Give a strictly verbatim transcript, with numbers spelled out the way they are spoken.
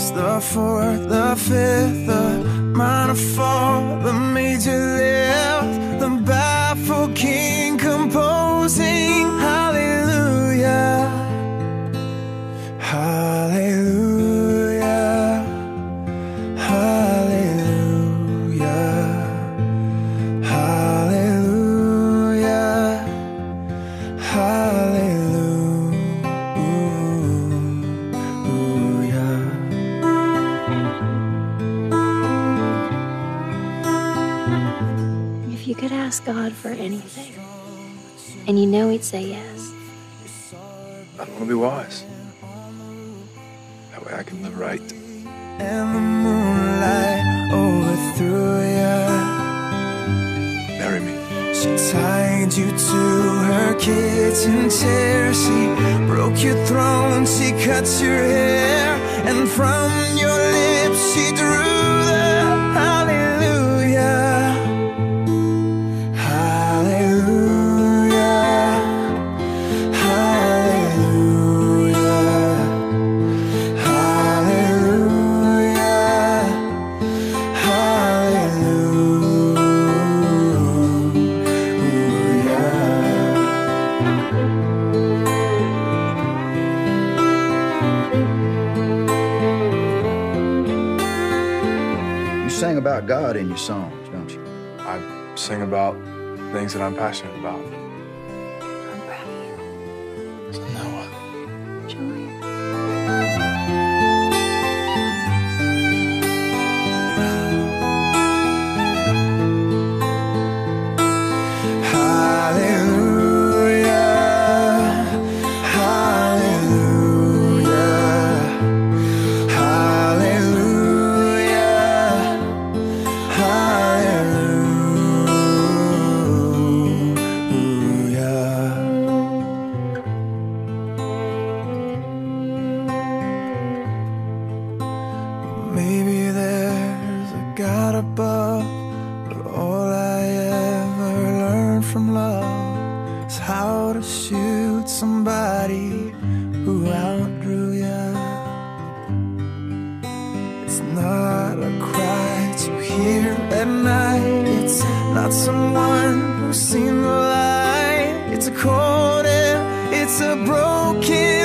the fourth, the fifth, the minor fall, the major lift, the baffled king composing hallelujah, hallelujah, hallelujah, hallelujah, hallelujah. If you could ask God for anything, and you know He'd say yes, I want to be wise. That way I can live right. And the moonlight overthrew ya. Marry me. She tied you to her kitchen chair. She broke your throne, she cut your hair, and from your lips she drew the hallelujah, hallelujah, hallelujah, hallelujah, You sing about God in your songs, don't you? I sing about things that I'm passionate about. I'm proud of you. Noah. Julia. Maybe there's a God above, but all I ever learned from love is how to shoot somebody who outdrew ya. It's not a cry to hear at night, it's not someone who's seen the light. It's a cold air, it's a broken